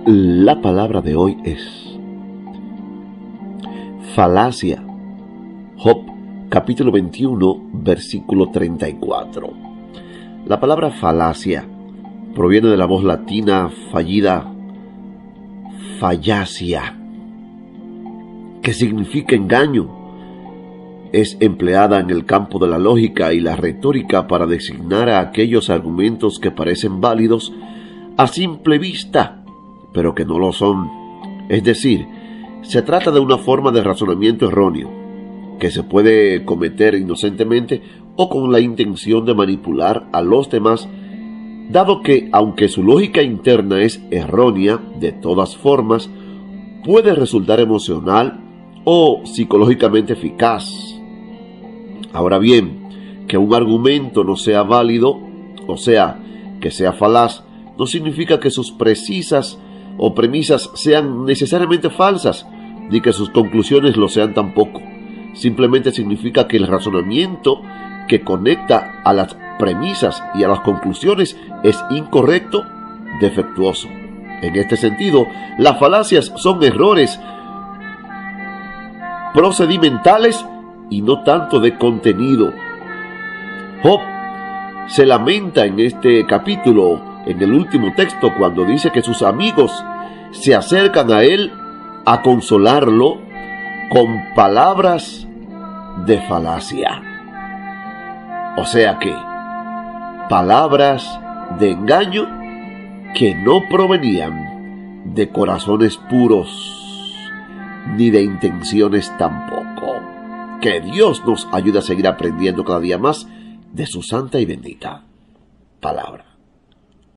La palabra de hoy es falacia. Job, capítulo 21, versículo 34. La palabra falacia proviene de la voz latina fallida fallacia, que significa engaño. Es empleada en el campo de la lógica y la retórica para designar a aquellos argumentos que parecen válidos a simple vista, pero que no lo son. Es decir, se trata de una forma de razonamiento erróneo, que se puede cometer inocentemente o con la intención de manipular a los demás, dado que, aunque su lógica interna es errónea, de todas formas, puede resultar emocional o psicológicamente eficaz. Ahora bien, que un argumento no sea válido, o sea, que sea falaz, no significa que sus premisas sean necesariamente falsas, ni que sus conclusiones lo sean tampoco. Simplemente significa que el razonamiento que conecta a las premisas y a las conclusiones es incorrecto, defectuoso. En este sentido, las falacias son errores procedimentales y no tanto de contenido. Job se lamenta en este capítulo, en el último texto, cuando dice que sus amigos se acercan a él a consolarlo con palabras de falacia. O sea que palabras de engaño que no provenían de corazones puros ni de intenciones tampoco. Que Dios nos ayude a seguir aprendiendo cada día más de su santa y bendita palabra.